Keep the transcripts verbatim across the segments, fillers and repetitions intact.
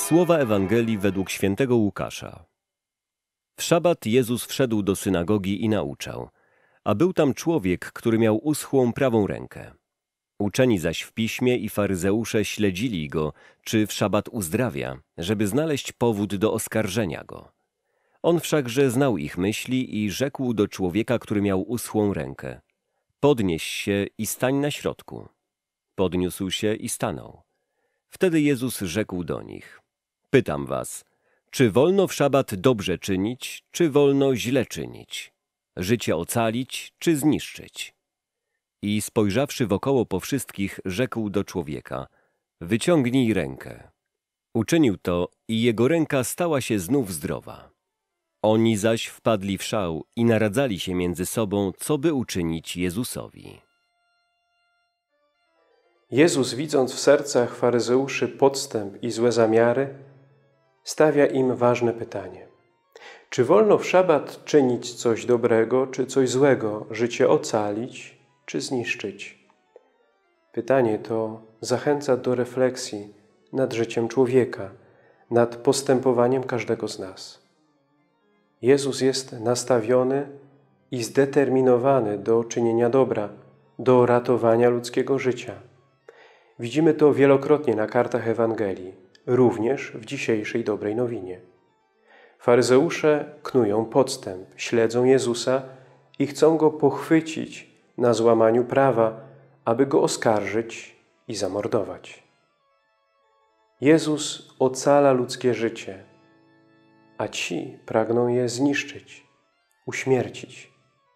Słowa Ewangelii według świętego Łukasza. W szabat Jezus wszedł do synagogi i nauczał, a był tam człowiek, który miał uschłą prawą rękę. Uczeni zaś w piśmie i faryzeusze śledzili go, czy w szabat uzdrawia, żeby znaleźć powód do oskarżenia go. On wszakże znał ich myśli i rzekł do człowieka, który miał uschłą rękę: podnieś się i stań na środku. Podniósł się i stanął. Wtedy Jezus rzekł do nich: pytam was, czy wolno w szabat dobrze czynić, czy wolno źle czynić? Życie ocalić, czy zniszczyć? I spojrzawszy wokoło po wszystkich, rzekł do człowieka: wyciągnij rękę. Uczynił to i jego ręka stała się znów zdrowa. Oni zaś wpadli w szał i naradzali się między sobą, co by uczynić Jezusowi. Jezus, widząc w sercach faryzeuszy podstęp i złe zamiary, stawia im ważne pytanie. Czy wolno w szabat czynić coś dobrego, czy coś złego, życie ocalić, czy zniszczyć? Pytanie to zachęca do refleksji nad życiem człowieka, nad postępowaniem każdego z nas. Jezus jest nastawiony i zdeterminowany do czynienia dobra, do ratowania ludzkiego życia. Widzimy to wielokrotnie na kartach Ewangelii, również w dzisiejszej dobrej nowinie. Faryzeusze knują podstęp, śledzą Jezusa i chcą Go pochwycić na złamaniu prawa, aby Go oskarżyć i zamordować. Jezus ocala ludzkie życie, a ci pragną je zniszczyć, uśmiercić.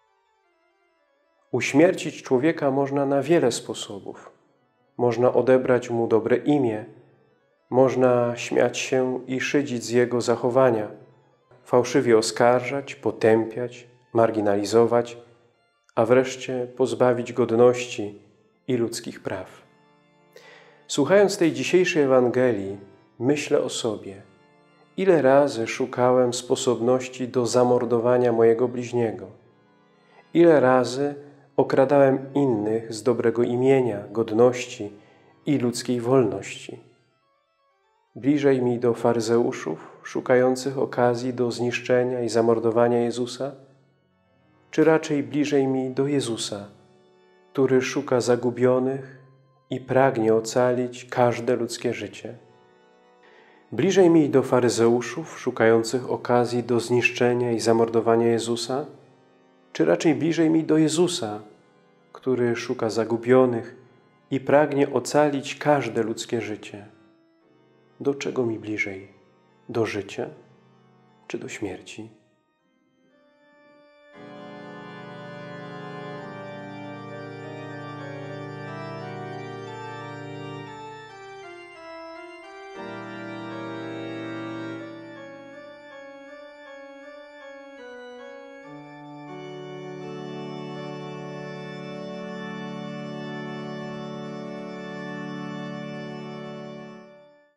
Uśmiercić człowieka można na wiele sposobów. Można odebrać mu dobre imię, można śmiać się i szydzić z jego zachowania, fałszywie oskarżać, potępiać, marginalizować, a wreszcie pozbawić godności i ludzkich praw. Słuchając tej dzisiejszej Ewangelii, myślę o sobie, ile razy szukałem sposobności do zamordowania mojego bliźniego, ile razy okradałem innych z dobrego imienia, godności i ludzkiej wolności. Bliżej mi do faryzeuszów, szukających okazji do zniszczenia i zamordowania Jezusa, czy raczej bliżej mi do Jezusa, który szuka zagubionych i pragnie ocalić każde ludzkie życie? Bliżej mi do faryzeuszów, szukających okazji do zniszczenia i zamordowania Jezusa, czy raczej bliżej mi do Jezusa, który szuka zagubionych i pragnie ocalić każde ludzkie życie? Do czego mi bliżej? Do życia czy do śmierci?